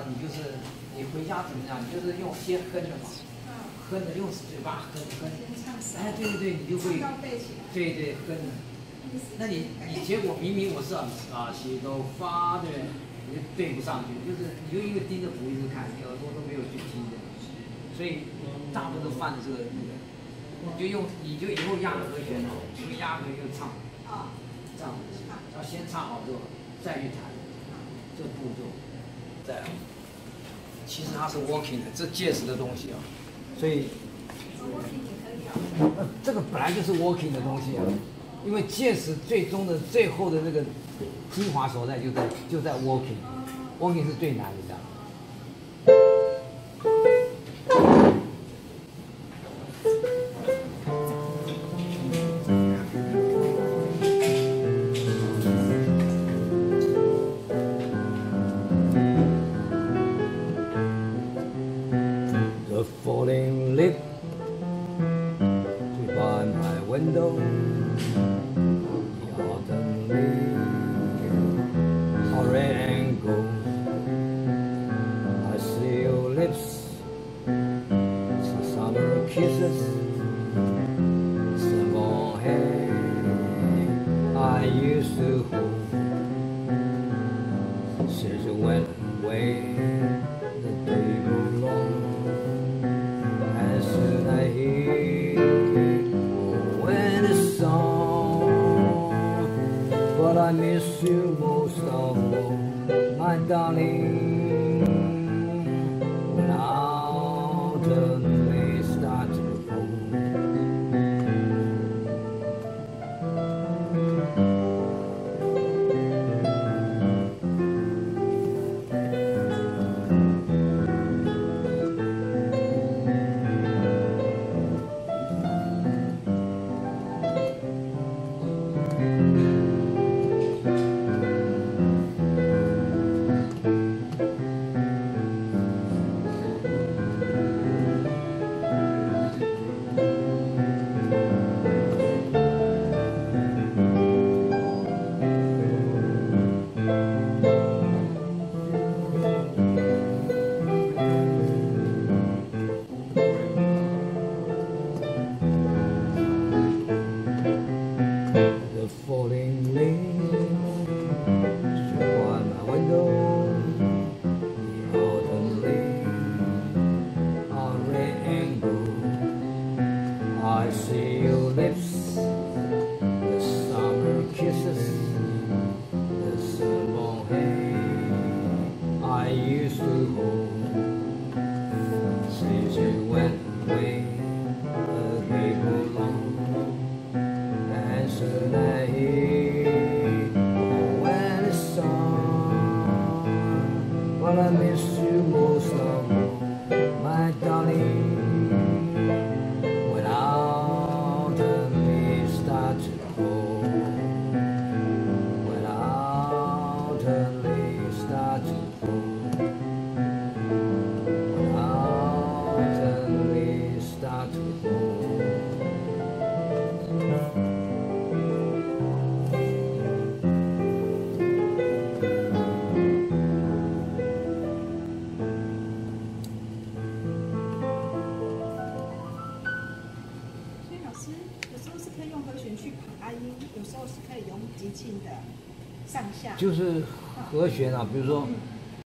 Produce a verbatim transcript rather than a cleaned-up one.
你就是你回家怎么样？你就是用先哼着嘛，哼着用嘴巴哼哼。哎，对对对，你就会，对对哼着。那你你结果明明我是啊啊西哆发对不对？你就对不上去，就是你就一个盯着谱一直看，你耳朵都没有去听的，所以大部分都犯的这个那个，你就用你就以后压和弦哦，因为压和弦就唱，啊，这样要先唱好之后再去弹，这个步骤，再来，其实它是 working 的，这介词的东西啊，所以，呃，这个本来就是 working 的东西啊。因为介词最终的最后的那个精华所在就在就在 working，working 是最难的，这样。The falling leaf by my window. Kisses, some more hair I used to hold. Since you went away, the day grew long, and soon I hear when it's song. But I miss you most of all, my darling. Without a start to I see your lips, the summer kisses, the sunburned hair I used to hold. Since you went away, the day grew long, and soon I hear when it's song. But I miss you most of all, my darling.就是和弦啊，比如说